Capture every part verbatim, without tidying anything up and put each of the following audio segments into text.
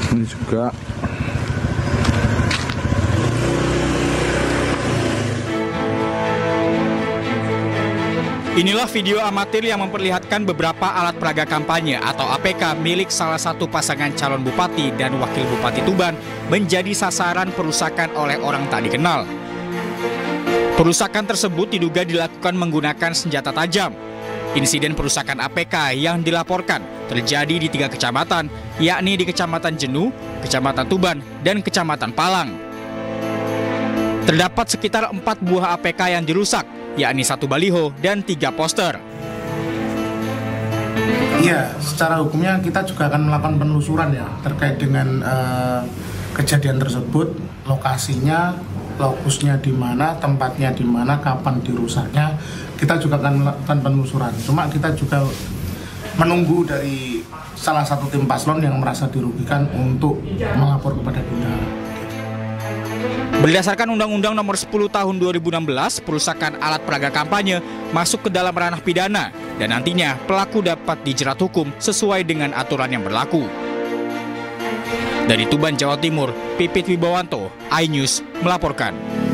Ini juga inilah video amatir yang memperlihatkan beberapa alat peraga kampanye atau A P K milik salah satu pasangan calon bupati dan wakil bupati Tuban menjadi sasaran perusakan oleh orang tak dikenal. Perusakan tersebut diduga dilakukan menggunakan senjata tajam. Insiden perusakan A P K yang dilaporkan terjadi di tiga kecamatan, yakni di Kecamatan Jenuh, Kecamatan Tuban, dan Kecamatan Palang. Terdapat sekitar empat buah A P K yang dirusak, yakni satu baliho dan tiga poster. Iya, secara hukumnya kita juga akan melakukan penelusuran ya terkait dengan uh, kejadian tersebut, lokasinya, lokusnya di mana, tempatnya di mana, kapan dirusaknya. Kita juga akan melakukan penelusuran. Cuma kita juga menunggu dari salah satu tim paslon yang merasa dirugikan untuk melapor kepada kita. Berdasarkan Undang-Undang Nomor sepuluh Tahun dua ribu enam belas, perusakan alat peraga kampanye masuk ke dalam ranah pidana dan nantinya pelaku dapat dijerat hukum sesuai dengan aturan yang berlaku. Dari Tuban, Jawa Timur, Pipit Wibawanto, iNews melaporkan.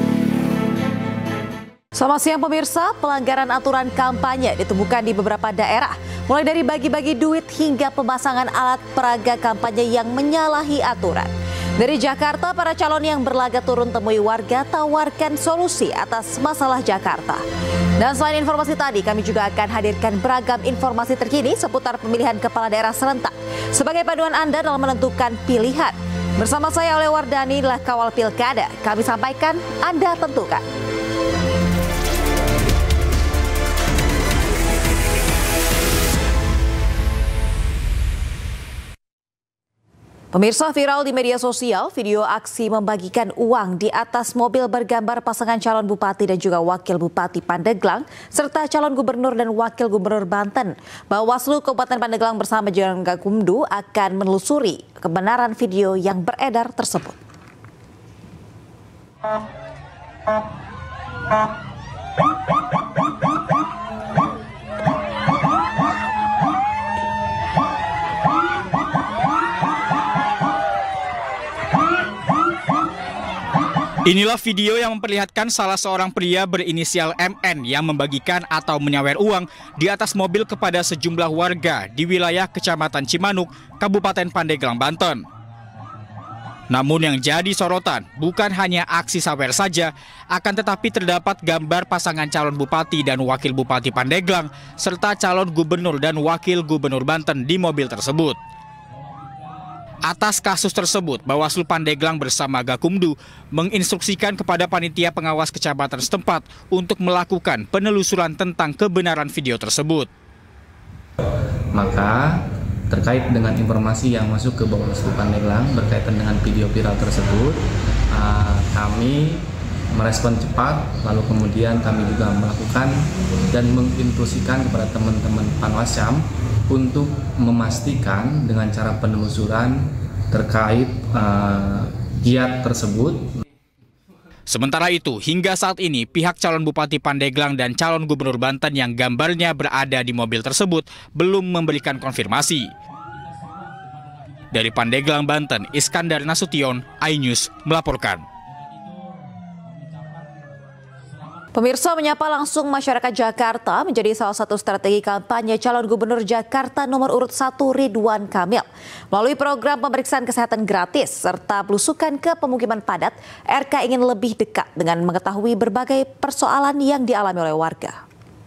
Selamat siang pemirsa, pelanggaran aturan kampanye ditemukan di beberapa daerah, mulai dari bagi-bagi duit hingga pemasangan alat peraga kampanye yang menyalahi aturan. Dari Jakarta, para calon yang berlaga turun temui warga tawarkan solusi atas masalah Jakarta. Dan selain informasi tadi, kami juga akan hadirkan beragam informasi terkini seputar pemilihan kepala daerah serentak sebagai paduan Anda dalam menentukan pilihan. Bersama saya Oleh Wardani, inilah Kawal Pilkada. Kami sampaikan, Anda tentukan. Pemirsa, viral di media sosial video aksi membagikan uang di atas mobil bergambar pasangan calon bupati dan juga wakil bupati Pandeglang serta calon gubernur dan wakil gubernur Banten. Bawaslu Kabupaten Pandeglang bersama jajaran Gakumdu akan menelusuri kebenaran video yang beredar tersebut. Inilah video yang memperlihatkan salah seorang pria berinisial M N yang membagikan atau menyawer uang di atas mobil kepada sejumlah warga di wilayah Kecamatan Cimanuk, Kabupaten Pandeglang, Banten. Namun yang jadi sorotan bukan hanya aksi sawer saja, akan tetapi terdapat gambar pasangan calon bupati dan wakil bupati Pandeglang serta calon gubernur dan wakil gubernur Banten di mobil tersebut. Atas kasus tersebut, Bawaslu Pandeglang bersama Gakumdu menginstruksikan kepada panitia pengawas kecamatan setempat untuk melakukan penelusuran tentang kebenaran video tersebut. Maka terkait dengan informasi yang masuk ke Bawaslu Pandeglang berkaitan dengan video viral tersebut, kami merespon cepat, lalu kemudian kami juga melakukan dan menginstruksikan kepada teman-teman Panwascam untuk memastikan dengan cara penelusuran terkait uh, giat tersebut. Sementara itu, hingga saat ini pihak calon Bupati Pandeglang dan calon Gubernur Banten yang gambarnya berada di mobil tersebut belum memberikan konfirmasi. Dari Pandeglang, Banten, Iskandar Nasution, iNews melaporkan. Pemirsa, menyapa langsung masyarakat Jakarta menjadi salah satu strategi kampanye calon gubernur Jakarta nomor urut satu Ridwan Kamil. Melalui program pemeriksaan kesehatan gratis serta belusukan ke pemukiman padat, R K ingin lebih dekat dengan mengetahui berbagai persoalan yang dialami oleh warga.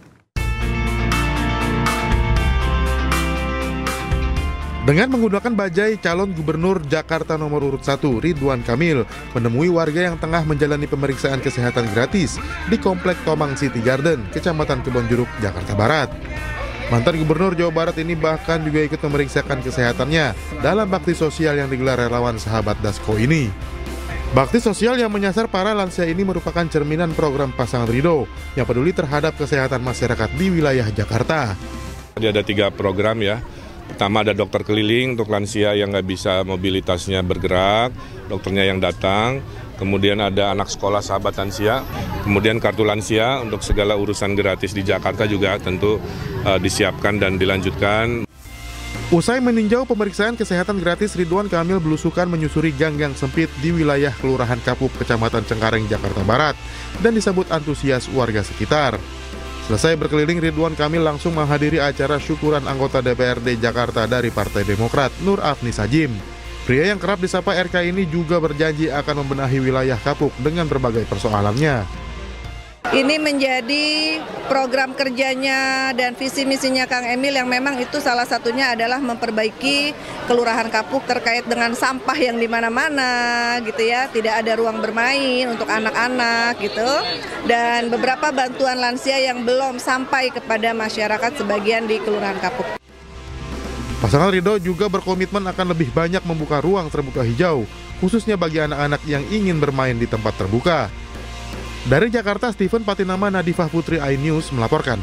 Dengan menggunakan bajai, calon gubernur Jakarta nomor urut satu Ridwan Kamil menemui warga yang tengah menjalani pemeriksaan kesehatan gratis di Komplek Tomang City Garden, Kecamatan Kebonjeruk, Jakarta Barat. Mantan gubernur Jawa Barat ini bahkan juga ikut memeriksakan kesehatannya dalam bakti sosial yang digelar relawan Sahabat Dasko ini. Bakti sosial yang menyasar para lansia ini merupakan cerminan program pasangan Ridho yang peduli terhadap kesehatan masyarakat di wilayah Jakarta. Jadi ada tiga program ya. Pertama ada dokter keliling untuk lansia yang nggak bisa mobilitasnya bergerak, dokternya yang datang. Kemudian ada anak sekolah sahabat lansia, kemudian kartu lansia untuk segala urusan gratis di Jakarta juga tentu uh, disiapkan dan dilanjutkan. Usai meninjau pemeriksaan kesehatan gratis, Ridwan Kamil belusukan menyusuri gang-gang sempit di wilayah Kelurahan Kapup, Kecamatan Cengkareng, Jakarta Barat, dan disambut antusias warga sekitar. Selesai berkeliling, Ridwan Kamil langsung menghadiri acara syukuran anggota D P R D Jakarta dari Partai Demokrat, Nur Afni Sajim. Pria yang kerap disapa R K ini juga berjanji akan membenahi wilayah Kapup dengan berbagai persoalannya. Ini menjadi program kerjanya dan visi misinya Kang Emil yang memang itu salah satunya adalah memperbaiki Kelurahan Kapuk terkait dengan sampah yang di mana-mana gitu ya, tidak ada ruang bermain untuk anak-anak gitu, dan beberapa bantuan lansia yang belum sampai kepada masyarakat sebagian di Kelurahan Kapuk. Pasangan Ridho juga berkomitmen akan lebih banyak membuka ruang terbuka hijau, khususnya bagi anak-anak yang ingin bermain di tempat terbuka. Dari Jakarta, Steven Patinama, Nadifah Putri, iNews melaporkan.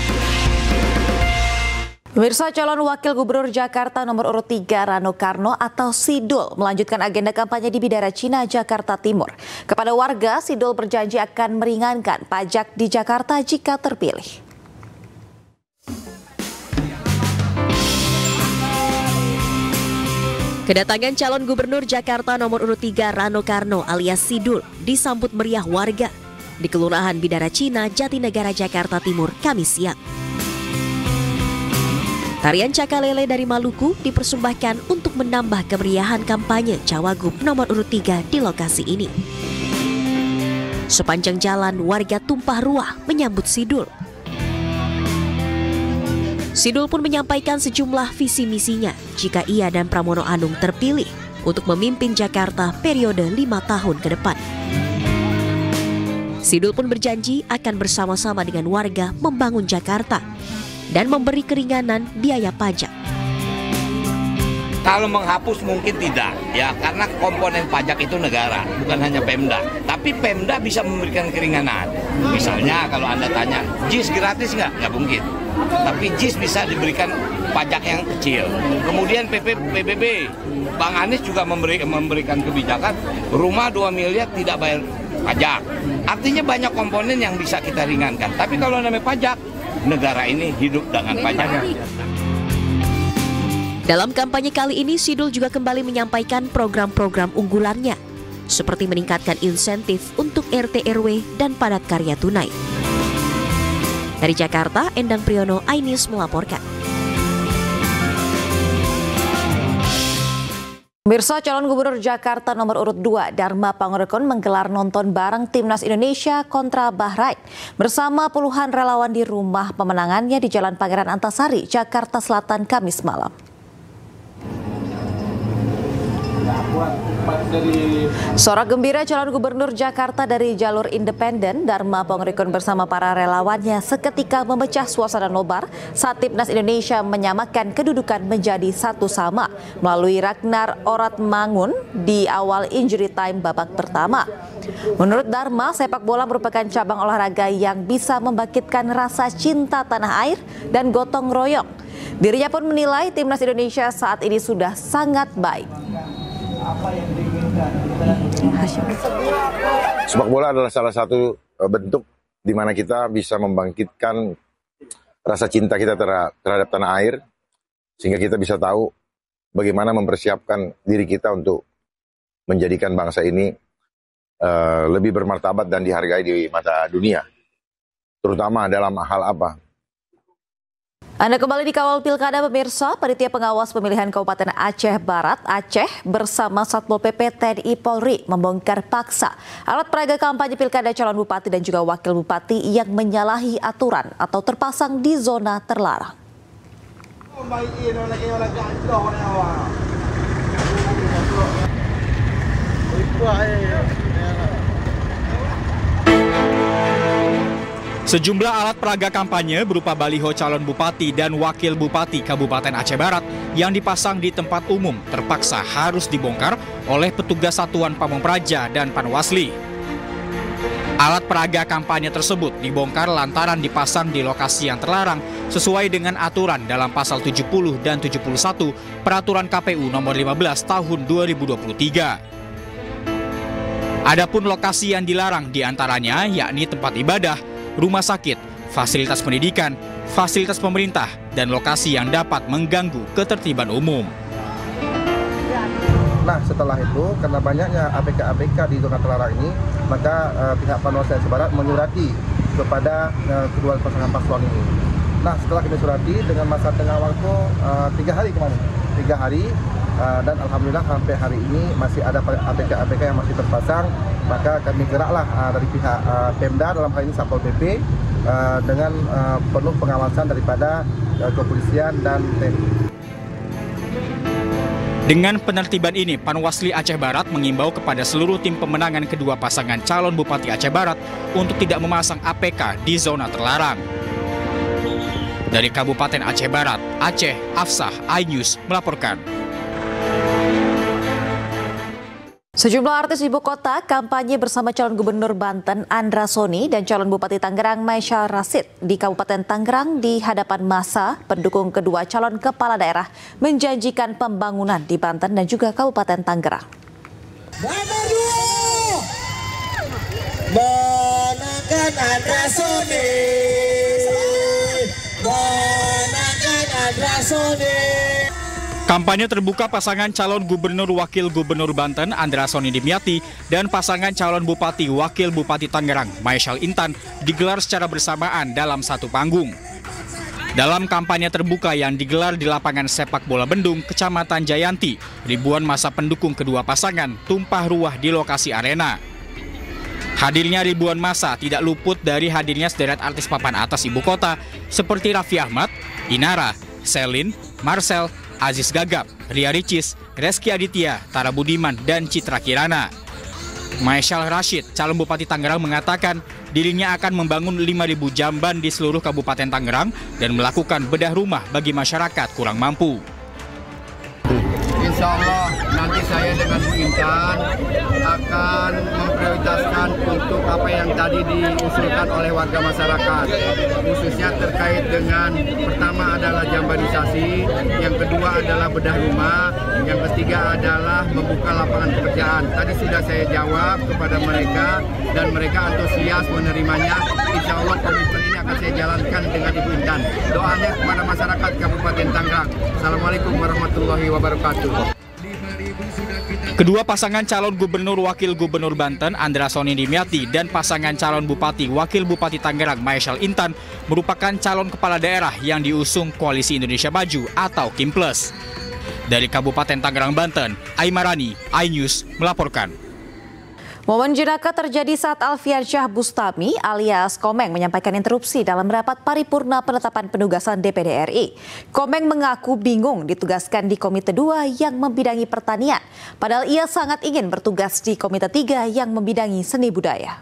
Pemirsa, calon wakil gubernur Jakarta nomor urut tiga Rano Karno atau Sidul melanjutkan agenda kampanye di Bidara Cina, Jakarta Timur. Kepada warga, Sidul berjanji akan meringankan pajak di Jakarta jika terpilih. Kedatangan calon gubernur Jakarta nomor urut tiga Rano Karno alias Sidul disambut meriah warga di Kelurahan Bidara Cina, Jatinegara, Jakarta Timur, Kamis siang. Tarian Cakalele dari Maluku dipersembahkan untuk menambah kemeriahan kampanye cawagup nomor urut tiga di lokasi ini. Sepanjang jalan, warga tumpah ruah menyambut Sidul. Sidul pun menyampaikan sejumlah visi misinya jika ia dan Pramono Anung terpilih untuk memimpin Jakarta periode lima tahun ke depan. Sidul pun berjanji akan bersama-sama dengan warga membangun Jakarta dan memberi keringanan biaya pajak. Kalau menghapus mungkin tidak, ya karena komponen pajak itu negara, bukan hanya Pemda. Tapi Pemda bisa memberikan keringanan. Misalnya kalau Anda tanya, jis gratis nggak? Nggak mungkin. Tapi jis bisa diberikan pajak yang kecil. Kemudian P B B, Bang Anies juga memberi, memberikan kebijakan rumah dua miliar tidak bayar pajak. Artinya banyak komponen yang bisa kita ringankan. Tapi kalau namanya pajak, negara ini hidup dengan pajak. Dalam kampanye kali ini, Sidul juga kembali menyampaikan program-program unggulannya, seperti meningkatkan insentif untuk R T R W dan padat karya tunai. Dari Jakarta, Endang Priyono, iNews melaporkan. Pemirsa, calon gubernur Jakarta nomor urut dua Dharma Pangorekon menggelar nonton bareng Timnas Indonesia kontra Bahrain bersama puluhan relawan di rumah pemenangannya di Jalan Pangeran Antasari, Jakarta Selatan, Kamis malam. Sorak gembira calon gubernur Jakarta dari jalur independen Dharma Pangorekon bersama para relawannya seketika memecah suasana nobar saat Timnas Indonesia menyamakan kedudukan menjadi satu sama melalui Ragnar Oratmangun di awal injury time babak pertama. Menurut Dharma, sepak bola merupakan cabang olahraga yang bisa membangkitkan rasa cinta tanah air dan gotong royong. Dirinya pun menilai Timnas Indonesia saat ini sudah sangat baik. Sepak bola adalah salah satu bentuk di mana kita bisa membangkitkan rasa cinta kita terhadap tanah air, sehingga kita bisa tahu bagaimana mempersiapkan diri kita untuk menjadikan bangsa ini uh, lebih bermartabat dan dihargai di mata dunia, terutama dalam hal apa? Anda kembali di Kawal Pilkada, pemirsa. Panitia Pengawas Pemilihan Kabupaten Aceh Barat, Aceh, bersama Satpol P P, T N I, Polri membongkar paksa alat peraga kampanye pilkada calon bupati dan juga wakil bupati yang menyalahi aturan atau terpasang di zona terlarang. Sejumlah alat peraga kampanye berupa baliho calon bupati dan wakil bupati Kabupaten Aceh Barat yang dipasang di tempat umum terpaksa harus dibongkar oleh petugas Satuan Pamong Praja dan Panwasli. Alat peraga kampanye tersebut dibongkar lantaran dipasang di lokasi yang terlarang sesuai dengan aturan dalam pasal tujuh puluh dan tujuh puluh satu Peraturan K P U nomor lima belas tahun dua ribu dua puluh tiga. Adapun lokasi yang dilarang diantaranya yakni tempat ibadah, rumah sakit, fasilitas pendidikan, fasilitas pemerintah, dan lokasi yang dapat mengganggu ketertiban umum. Nah, setelah itu, karena banyaknya A B K-A B K di zona terlarang ini, maka uh, pihak Panwaslu Aceh Barat menyurati kepada uh, kedua pasangan paslon ini. Nah, setelah kami surati dengan masa tengah waktu uh, tiga hari kemarin, tiga hari, uh, dan alhamdulillah sampai hari ini masih ada A B K-A B K yang masih terpasang, maka kami geraklah uh, dari pihak uh, Pemda dalam hal ini Satpol P P uh, dengan uh, penuh pengawasan daripada uh, kepolisian dan T N I. Dengan penertiban ini, Panwasli Aceh Barat mengimbau kepada seluruh tim pemenangan kedua pasangan calon Bupati Aceh Barat untuk tidak memasang A P K di zona terlarang. Dari Kabupaten Aceh Barat, Aceh, Afsah, iNews melaporkan. Sejumlah artis ibu kota kampanye bersama calon gubernur Banten Andra Soni dan calon Bupati Tangerang Maisyal Rasid di Kabupaten Tangerang di hadapan massa pendukung kedua calon kepala daerah menjanjikan pembangunan di Banten dan juga Kabupaten Tangerang. Nomor dua, menangkan Andra Soni, menangkan Andra Soni. Kampanye terbuka pasangan calon gubernur wakil gubernur Banten Andra Soni Dimyati dan pasangan calon bupati wakil bupati Tangerang Maisyal Intan digelar secara bersamaan dalam satu panggung. Dalam kampanye terbuka yang digelar di lapangan sepak bola Bendung, Kecamatan Jayanti, ribuan massa pendukung kedua pasangan tumpah ruah di lokasi arena. Hadirnya ribuan massa tidak luput dari hadirnya sederet artis papan atas ibu kota seperti Raffi Ahmad, Inara, Selin, Marcel, Aziz Gagap, Ria Ricis, Reski Aditya, Tara Budiman, dan Citra Kirana. Maisyal Rasid, calon Bupati Tangerang mengatakan dirinya akan membangun lima ribu jamban di seluruh Kabupaten Tangerang dan melakukan bedah rumah bagi masyarakat kurang mampu. Insya Allah nanti saya dengan Bu Intan akan memprioritaskan untuk apa yang tadi diusulkan oleh warga masyarakat, khususnya terkait dengan pertama adalah jambanisasi, yang kedua adalah bedah rumah, yang ketiga adalah membuka lapangan pekerjaan. Tadi sudah saya jawab kepada mereka dan mereka antusias menerimanya. Insya Allah komitmen ini akan saya jalankan dengan Ibu Intan. Doanya kepada masyarakat Kabupaten Tangerang. Assalamualaikum warahmatullahi wabarakatuh. Kedua pasangan calon gubernur wakil gubernur Banten Andra Soni Dimyati dan pasangan calon bupati wakil bupati Tangerang Maisyal Intan merupakan calon kepala daerah yang diusung Koalisi Indonesia Maju atau Kim Plus. Dari Kabupaten Tangerang, Banten, Aimarani, iNews melaporkan. Momen jenaka terjadi saat Alfian Syah Bustami alias Komeng menyampaikan interupsi dalam rapat paripurna penetapan penugasan D P D R I. Komeng mengaku bingung ditugaskan di Komite dua yang membidangi pertanian, padahal ia sangat ingin bertugas di Komite tiga yang membidangi seni budaya.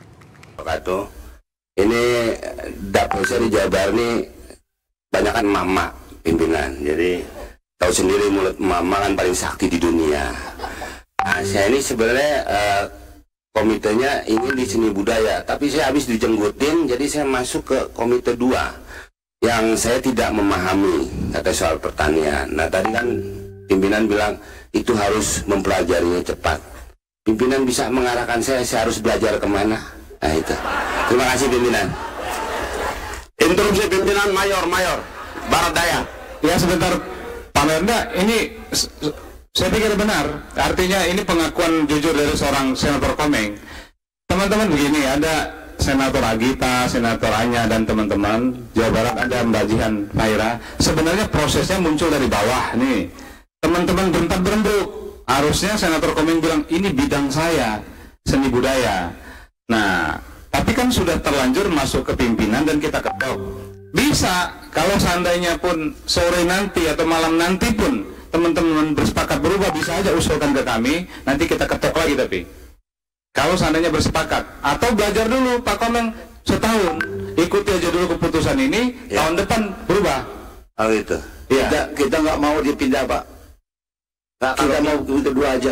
Ini dapur saya di Jawa Barat ini banyak kan mama pimpinan, jadi tahu sendiri mulut mama kan paling sakti di dunia. Nah, saya ini sebenarnya uh, komitenya ingin di seni budaya, tapi saya habis dijenggutin, jadi saya masuk ke Komite dua yang saya tidak memahami kata soal pertanian. Nah tadi kan pimpinan bilang itu harus mempelajarinya cepat. Pimpinan bisa mengarahkan saya, saya harus belajar kemana? Nah itu. Terima kasih pimpinan. Interupsi pimpinan Mayor, Mayor Barat Daya. Ya sebentar Pak Merda, ini saya pikir benar, artinya ini pengakuan jujur dari seorang Senator Komeng. Teman-teman begini, ada Senator Agita, Senator Anya, dan teman-teman Jawa Barat ada Mbak Jihan Faira. Sebenarnya prosesnya muncul dari bawah nih. Teman-teman berentak berembuk. Harusnya Senator Komeng bilang, ini bidang saya, seni budaya. Nah, tapi kan sudah terlanjur masuk ke pimpinan dan kita ketok. Bisa, kalau seandainya pun sore nanti atau malam nanti pun teman-teman bersepakat berubah, bisa aja usulkan ke kami, nanti kita ketok lagi. Tapi kalau seandainya bersepakat, atau belajar dulu Pak Komeng setahun, ikuti aja dulu keputusan ini, ya. Tahun depan berubah. Oh itu ya. Kita kita nggak mau dipindah Pak, nah, kita mau Komite dua aja.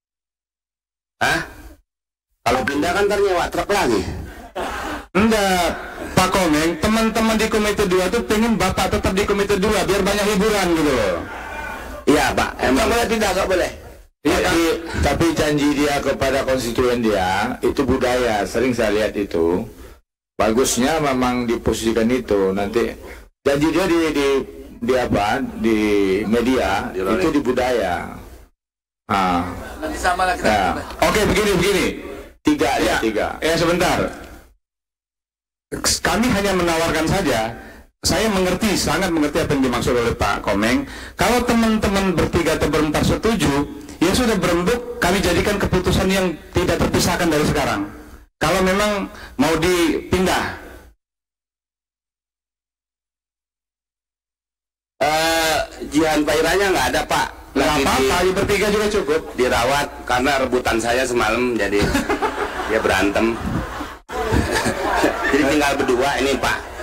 Hah? Kalau pindah kan ntar nyewa truk lagi. Enggak Pak Komeng, teman-teman di Komite dua tuh pengen Bapak tetap di Komite dua biar banyak hiburan gitu loh. Iya Pak, emang boleh tidak, nggak boleh. Jadi, tapi janji dia kepada konstituen dia itu budaya, sering saya lihat itu. Bagusnya memang diposisikan itu, nanti Janji dia di di, di apa? Di media di itu di budaya. Ah. Nanti sama lagi. Nah. Oke, begini begini. Tiga ya, tiga. Ya sebentar. Kami hanya menawarkan saja. Saya mengerti, sangat mengerti apa yang dimaksud oleh Pak Komeng. Kalau teman-teman bertiga atau berempat setuju, ya sudah berembuk, kami jadikan keputusan yang tidak terpisahkan dari sekarang. Kalau memang mau dipindah. Uh, Jihan Pairanya nggak ada Pak. Nggak apa-apa, ya bertiga juga cukup. Dirawat karena rebutan saya semalam, jadi dia berantem. Jadi tinggal berdua ini Pak.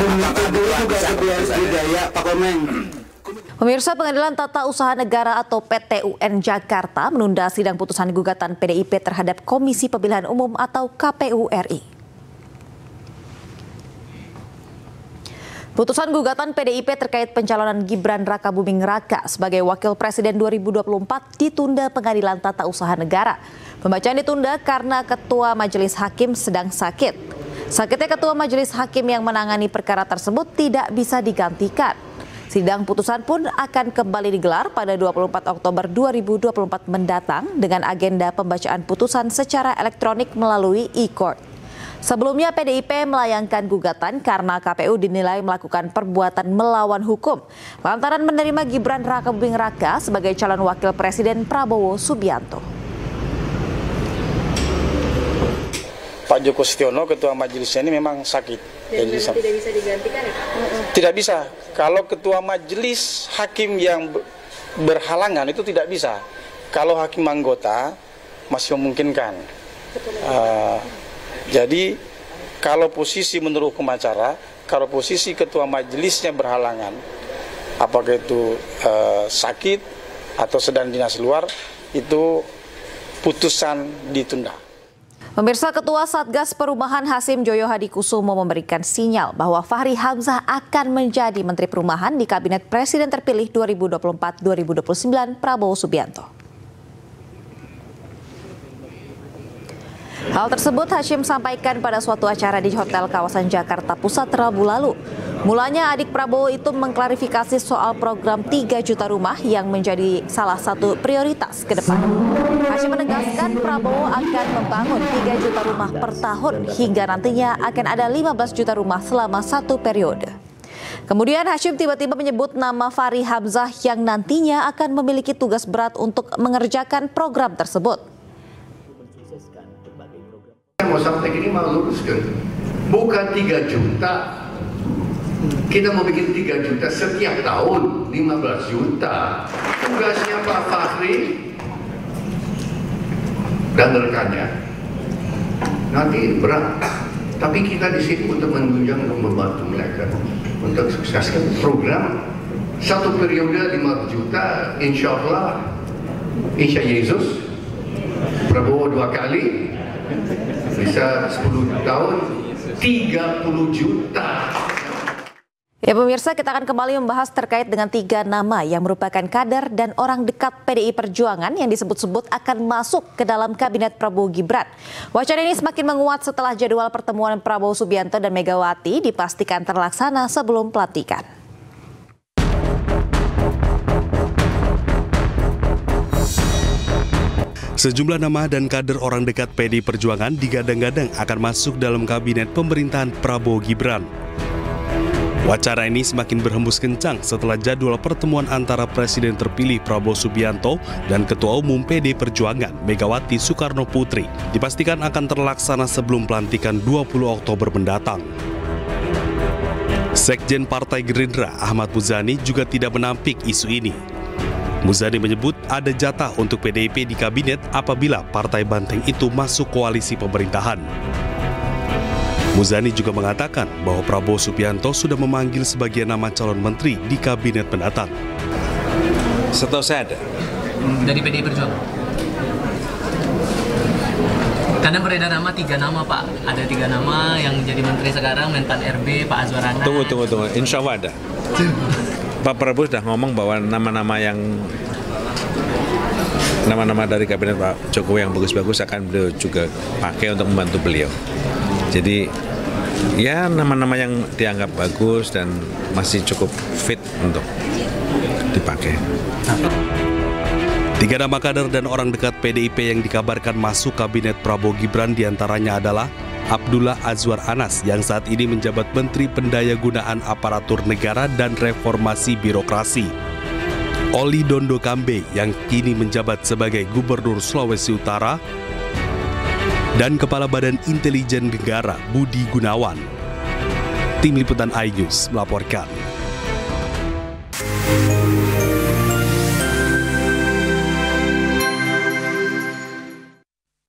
Pemirsa, Pengadilan Tata Usaha Negara atau P T U N Jakarta menunda sidang putusan gugatan P D I P terhadap Komisi Pemilihan Umum atau K P U R I. Putusan gugatan P D I P terkait pencalonan Gibran Rakabuming Raka sebagai Wakil Presiden dua ribu dua puluh empat ditunda Pengadilan Tata Usaha Negara. Pembacaan ditunda karena Ketua Majelis Hakim sedang sakit. Sakitnya Ketua Majelis Hakim yang menangani perkara tersebut tidak bisa digantikan. Sidang putusan pun akan kembali digelar pada dua puluh empat Oktober dua ribu dua puluh empat mendatang dengan agenda pembacaan putusan secara elektronik melalui e-court. Sebelumnya P D I P melayangkan gugatan karena K P U dinilai melakukan perbuatan melawan hukum lantaran menerima Gibran Rakabuming Raka sebagai calon wakil presiden Prabowo Subianto. Pak Joko Setiono, ketua majelisnya ini memang sakit. Dan Jadi tidak bisa digantikan ya? Tidak bisa. Kalau ketua majelis hakim yang berhalangan itu tidak bisa. Kalau hakim anggota masih memungkinkan. Uh, jadi kalau posisi menurut hukum acara, kalau posisi ketua majelisnya berhalangan, apakah itu uh, sakit atau sedang dinas luar, itu putusan ditunda. Pemirsa, Ketua Satgas Perumahan Hasim Joyo Hadikusumo memberikan sinyal bahwa Fahri Hamzah akan menjadi Menteri Perumahan di Kabinet Presiden terpilih dua ribu dua puluh empat sampai dua ribu dua puluh sembilan Prabowo Subianto. Hal tersebut Hashim sampaikan pada suatu acara di Hotel Kawasan Jakarta Pusat Rabu lalu. Mulanya adik Prabowo itu mengklarifikasi soal program tiga juta rumah yang menjadi salah satu prioritas ke depan. Hashim menegaskan Prabowo akan membangun tiga juta rumah per tahun hingga nantinya akan ada lima belas juta rumah selama satu periode. Kemudian Hashim tiba-tiba menyebut nama Fahri Hamzah yang nantinya akan memiliki tugas berat untuk mengerjakan program tersebut. Mau sampaikan ini mau luruskan, bukan tiga juta, kita mau bikin tiga juta setiap tahun, lima belas juta. Tugasnya Pak Fahri dan rekannya nanti berat, tapi kita di sini untuk menunjang dan membantu mereka untuk sukseskan program satu periode lima juta, insya Allah, insya Yesus, Prabowo dua kali. Bisa sepuluh tahun, tiga puluh juta. Ya pemirsa, kita akan kembali membahas terkait dengan tiga nama yang merupakan kader dan orang dekat P D I Perjuangan yang disebut-sebut akan masuk ke dalam kabinet Prabowo Gibran. Wacana ini semakin menguat setelah jadwal pertemuan Prabowo Subianto dan Megawati dipastikan terlaksana sebelum pelantikan. Sejumlah nama dan kader orang dekat P D I Perjuangan digadang-gadang akan masuk dalam kabinet pemerintahan Prabowo Gibran. Wacana ini semakin berhembus kencang setelah jadwal pertemuan antara Presiden terpilih Prabowo Subianto dan Ketua Umum P D I Perjuangan Megawati Soekarno Putri dipastikan akan terlaksana sebelum pelantikan dua puluh Oktober mendatang. Sekjen Partai Gerindra Ahmad Muzani juga tidak menampik isu ini. Muzani menyebut ada jatah untuk P D I P di kabinet apabila Partai Banteng itu masuk koalisi pemerintahan. Muzani juga mengatakan bahwa Prabowo Subianto sudah memanggil sebagian nama calon menteri di kabinet mendatang. Setahu saya ada. Dari P D I Perjuangan? Karena beredar nama tiga nama Pak. Ada tiga nama yang jadi menteri sekarang, Menpan R B, Pak Azwar Anas. Tunggu, tunggu, tunggu. Insya Allah ada. Pak Prabowo sudah ngomong bahwa nama-nama yang nama-nama dari kabinet Pak Jokowi yang bagus-bagus akan beliau juga pakai untuk membantu beliau. Jadi ya nama-nama yang dianggap bagus dan masih cukup fit untuk dipakai. Tiga nama kader dan orang dekat P D I P yang dikabarkan masuk kabinet Prabowo Gibran diantaranya adalah Abdullah Azwar Anas yang saat ini menjabat Menteri Pendayagunaan Aparatur Negara dan Reformasi Birokrasi, Oli Dondo Kambe yang kini menjabat sebagai Gubernur Sulawesi Utara, dan Kepala Badan Intelijen Negara Budi Gunawan. Tim Liputan iNews melaporkan.